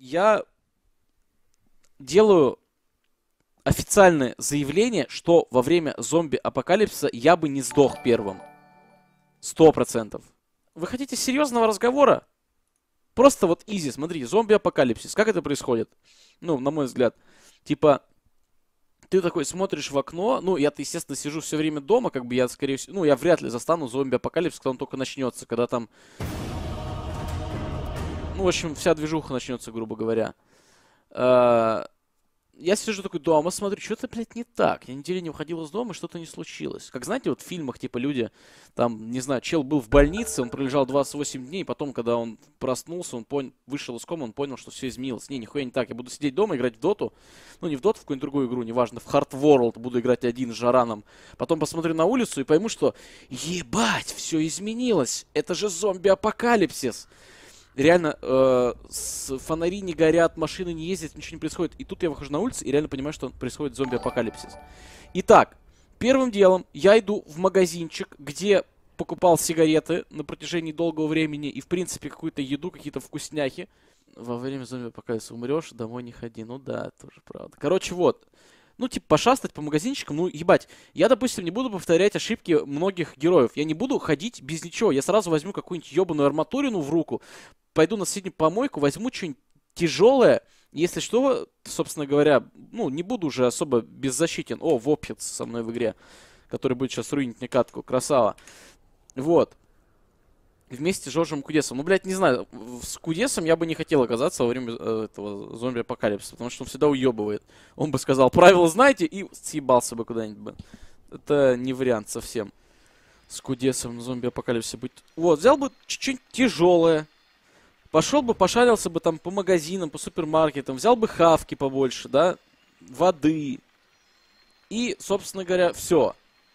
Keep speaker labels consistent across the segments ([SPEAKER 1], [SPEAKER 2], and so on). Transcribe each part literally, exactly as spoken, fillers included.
[SPEAKER 1] я делаю официальное заявление, что во время зомби-апокалипсиса я бы не сдох первым. Сто процентов. Вы хотите серьезного разговора? Просто вот изи, смотрите, зомби-апокалипсис. Как это происходит? Ну, на мой взгляд. Типа, ты такой смотришь в окно, ну, я-то, естественно, сижу все время дома, как бы я, скорее всего, ну, я вряд ли застану зомби-апокалипсис, когда он только начнется, когда там, ну, в общем, вся движуха начнется, грубо говоря. А, Я сижу такой дома, смотрю, что-то, блядь, не так. Я неделю не выходил из дома, что-то не случилось. Как, знаете, вот в фильмах, типа, люди, там, не знаю, чел был в больнице, он пролежал двадцать восемь дней, потом, когда он проснулся, он пон... вышел из комы, он понял, что все изменилось. Не, нихуя не так. Я буду сидеть дома, играть в доту. Ну, не в доту, в какую-нибудь другую игру, неважно, в Hard World буду играть один с Жараном. Потом посмотрю на улицу и пойму, что, ебать, все изменилось. Это же зомби-апокалипсис. Реально, э, с- фонари не горят, машины не ездят, ничего не происходит. И тут я выхожу на улицу и реально понимаю, что происходит зомби-апокалипсис. Итак, первым делом я иду в магазинчик, где покупал сигареты на протяжении долгого времени и, в принципе, какую-то еду, какие-то вкусняхи. Во время зомби-апокалипсиса умрешь, домой не ходи. Ну да, тоже правда. Короче, вот. Ну, типа, пошастать по магазинчикам, ну, ебать. Я, допустим, не буду повторять ошибки многих героев. Я не буду ходить без ничего. Я сразу возьму какую-нибудь ебаную арматурину в руку, пойду на соседнюю помойку, возьму что-нибудь тяжелое. Если что, собственно говоря, ну, не буду уже особо беззащитен. О, Вопхец со мной в игре, который будет сейчас руинить мне катку. Красава. Вот. Вместе с Жоржем Кудесом. Ну, блядь, не знаю, в- с Кудесом я бы не хотел оказаться во время э, этого зомби-апокалипсиса, потому что он всегда уебывает. Он бы сказал, правила знаете, и съебался бы куда-нибудь бы. Это не вариант совсем. С Кудесом на зомби-апокалипсисе быть. Вот, взял бы чуть-чуть тяжелое. Пошел бы, пошарился бы там по магазинам, по супермаркетам, взял бы хавки побольше, да, воды. И, собственно говоря, все.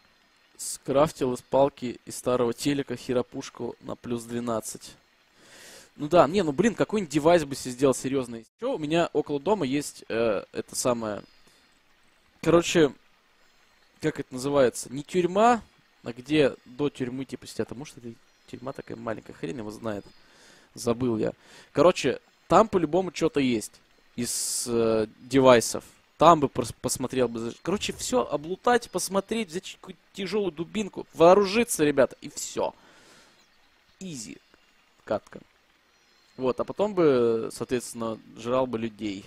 [SPEAKER 1] Скрафтил из палки из старого телека хиропушку на плюс двенадцать. Ну да, не, ну блин, какой-нибудь девайс бы себе сделал серьезный. Еще у меня около дома есть э, это самое... Короче, как это называется? Не тюрьма, а где до тюрьмы типа сидят. А может это тюрьма такая маленькая, хрен его знает. Забыл я. Короче, там по-любому что-то есть из э, девайсов. Там бы прос- посмотрел бы. Короче, все облутать, посмотреть, взять какую-то тяжелую дубинку, вооружиться, ребята, и все. Изи. Катка. Вот, а потом бы, соответственно, жрал бы людей.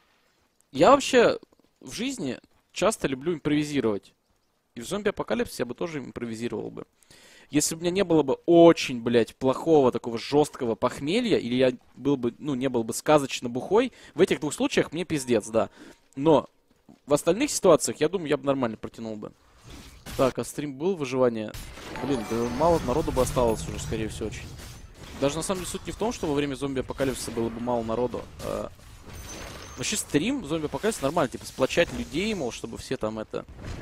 [SPEAKER 1] Я вообще в жизни часто люблю импровизировать. И в зомби-апокалипсисе я бы тоже импровизировал бы. Если бы у меня не было бы очень, блядь, плохого такого жесткого похмелья, или я был бы, ну, не был бы сказочно бухой, в этих двух случаях мне пиздец, да. Но в остальных ситуациях, я думаю, я бы нормально протянул бы. Так, а стрим был выживание? Блин, да мало народу бы осталось уже, скорее всего, очень. Даже на самом деле суть не в том, что во время зомби-апокалипсиса было бы мало народу. а Вообще стрим зомби-апокалипсиса нормально, типа сплочать людей, мол, чтобы все там это...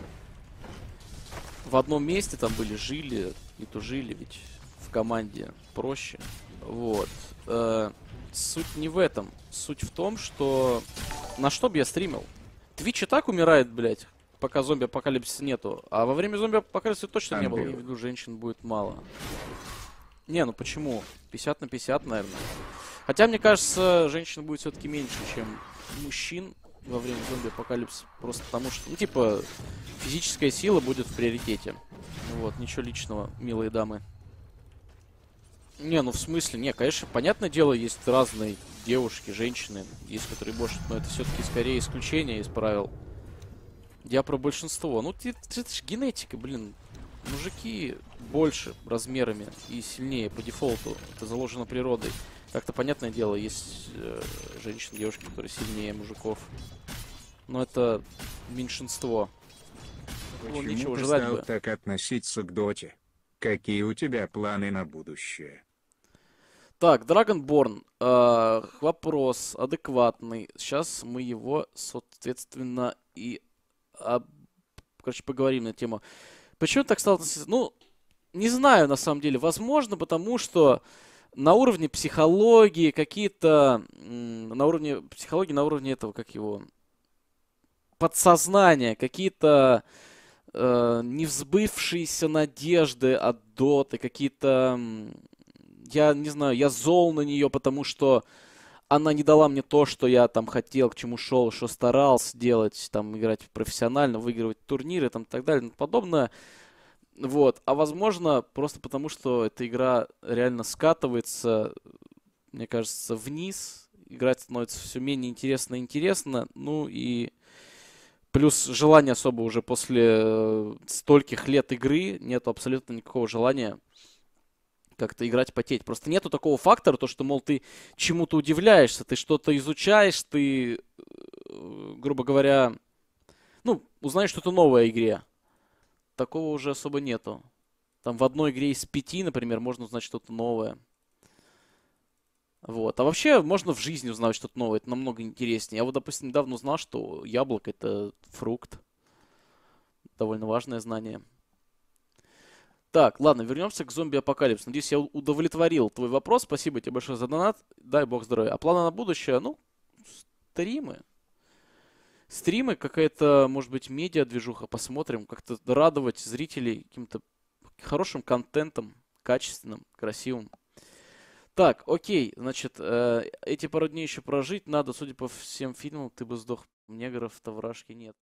[SPEAKER 1] В одном месте там были, жили и тужили, ведь в команде проще. Вот. Э, суть не в этом. Суть в том, что... На что бы я стримил? Твич и так умирает, блядь, пока зомби-апокалипсиса нету. А во время зомби-апокалипсиса точно не было. Я имею в виду, женщин будет мало. Не, ну почему? пятьдесят на пятьдесят, наверное. Хотя, мне кажется, женщин будет все-таки меньше, чем мужчин во время зомби-апокалипсиса. Просто потому что, ну, типа, физическая сила будет в приоритете. Вот, ничего личного, милые дамы. Не, ну в смысле, не, конечно, понятное дело, есть разные девушки, женщины, есть которые больше, но это все-таки скорее исключение из правил. Я про большинство. Ну, это, это же генетика, блин. Мужики больше размерами и сильнее по дефолту. Это заложено природой. Так-то, понятное дело, есть э, женщины, девушки, которые сильнее мужиков. Но это меньшинство. Ну,
[SPEAKER 2] Почему
[SPEAKER 1] нечего
[SPEAKER 2] ты
[SPEAKER 1] ждать
[SPEAKER 2] стал
[SPEAKER 1] бы.
[SPEAKER 2] так относиться к доте? Какие у тебя планы на будущее?
[SPEAKER 1] Так, Dragonborn. э, вопрос адекватный. Сейчас мы его, соответственно, и... об- Короче, поговорим на тему. Почему так стало относиться? Ну, не знаю, на самом деле. Возможно, потому что на уровне психологии какие-то... м, На уровне психологии, на уровне этого, как его... Подсознания, какие-то э, невзбывшиеся надежды от Доты, какие-то... м, Я не знаю, я зол на нее, потому что она не дала мне то, что я там хотел, к чему шел, что старался делать, там, играть профессионально, выигрывать турниры, там, и так далее, и тому подобное. Вот. А возможно, просто потому, что эта игра реально скатывается, мне кажется, вниз. Играть становится все менее интересно и интересно. Ну и плюс желания особо уже после э, стольких лет игры нету абсолютно никакого желания как-то играть, потеть. Просто нету такого фактора, то, что, мол, ты чему-то удивляешься, ты что-то изучаешь, ты, э, грубо говоря, ну, узнаешь что-то новое о игре. Такого уже особо нету. Там в одной игре из пяти, например, можно узнать что-то новое. Вот. А вообще можно в жизни узнать что-то новое. Это намного интереснее. Я вот, допустим, недавно узнал, что яблоко это фрукт. Довольно важное знание. Так, ладно, вернемся к зомби-апокалипсису. Надеюсь, я удовлетворил твой вопрос. Спасибо тебе большое за донат. Дай бог здоровья. А планы на будущее? Ну, стримы. Стримы, какая-то, может быть, медиа-движуха. Посмотрим. Как-то радовать зрителей каким-то хорошим контентом, качественным, красивым. Так, окей, значит, э, эти пару дней еще прожить надо, судя по всем фильмам, ты бы сдох. Негров-то в Рашке нет.